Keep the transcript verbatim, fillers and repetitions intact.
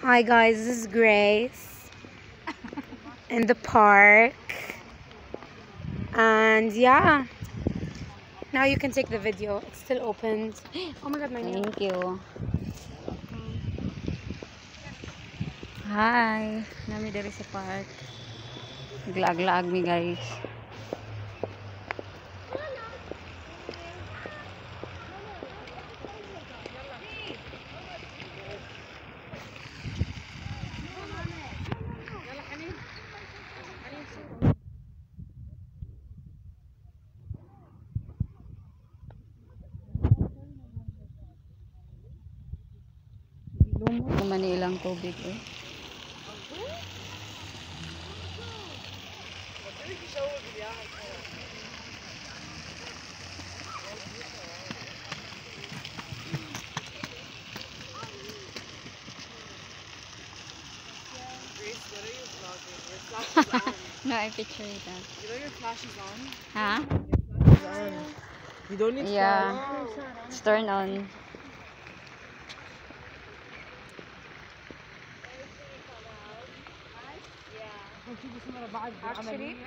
Hi guys, this is Grace in the park, and yeah, now you can take the video. It's still open. Oh my god, my nail. Thank you. Hi, nami dari sa park. Glag-lag mi guys. Lumot naman ilang tubig eh. Grace, what are you vlogging? Your flash is on. No, I picture that. You know your flash is on? Huh? Your flash is on. You don't need Yeah. flash. It's turn on. Actually,